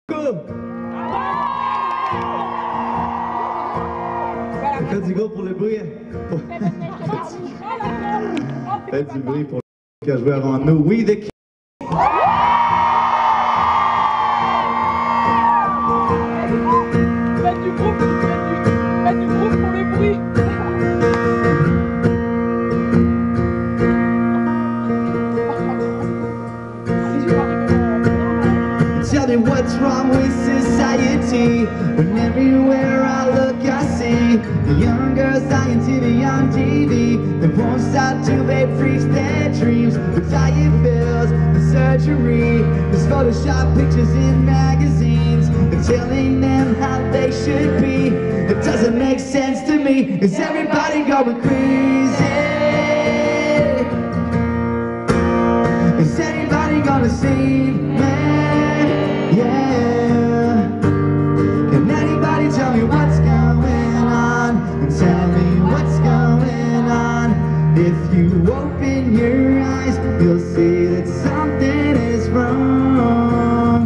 Faites du gros pour le bruit. Faites du bruit pour le qui a joué avant nous. We the Kings. Faites du groupe pour le bruit. Tell me what's wrong with society when everywhere I look I see the young girls dying TV on TV. They won't stop till they reach their dreams. The diet pills, the surgery, there's Photoshop pictures in magazines. They're telling them how they should be. It doesn't make sense to me. Is everybody going crazy? Is anybody gonna save me? Yeah. Can anybody tell me what's going on? And tell me what's going on. If you open your eyes, you'll see that something is wrong.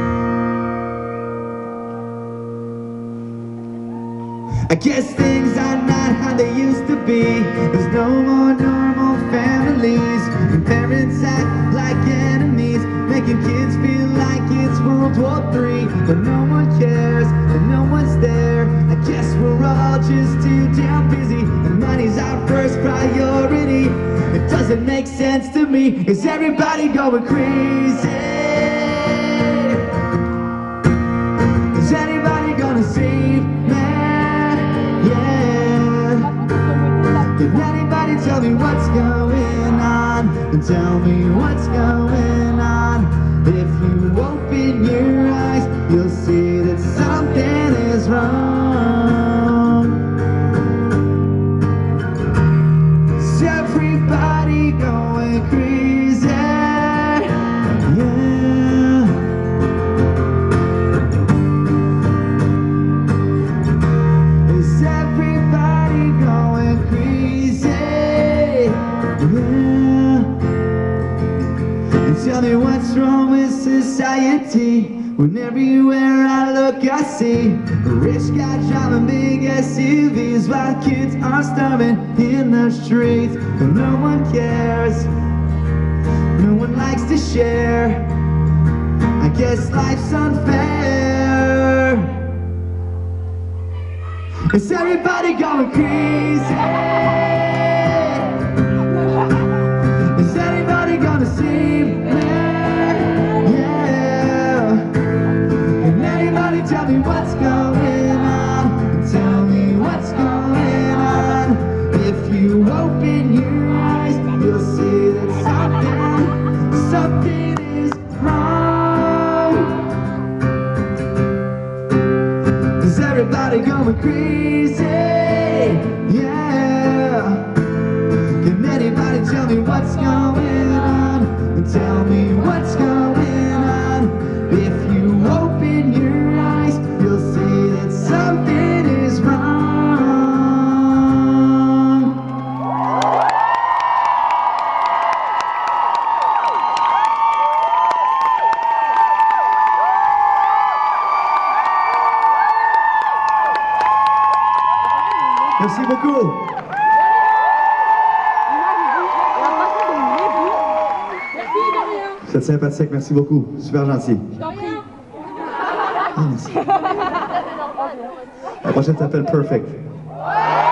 I guess things are not how they used to be. There's no more normal families, and parents act like enemies, making kids feel like it's World War III. But no one cares, and no one's there. I guess we're all just too damn busy, and money's our first priority. It doesn't make sense to me. Is everybody going crazy? Is anybody gonna save me? Yeah. Can anybody tell me what's going on? And tell me what's going on. If you open your eyes, you'll see that something is wrong. Is everybody going crazy? Yeah. Is everybody going crazy? Yeah. And tell me what's wrong with society when everywhere I look I see rich guys driving big SUVs while kids are starving in the streets. And no one cares, no one likes to share. I guess life's unfair. Is everybody going crazy? Is anybody gonna save me? Yeah. Can anybody tell me what's going on? Tell me what's going on. If you open your eyes, you'll see that something is wrong. Is everybody going crazy? Yeah. Can anybody tell me what's going on? And tell me what's going on. If you open your eyes, you'll see that something is wrong. Merci beaucoup. Vous êtes sympathique, merci beaucoup. Super gentil. Ah, merci. La prochaine s'appelle Perfect.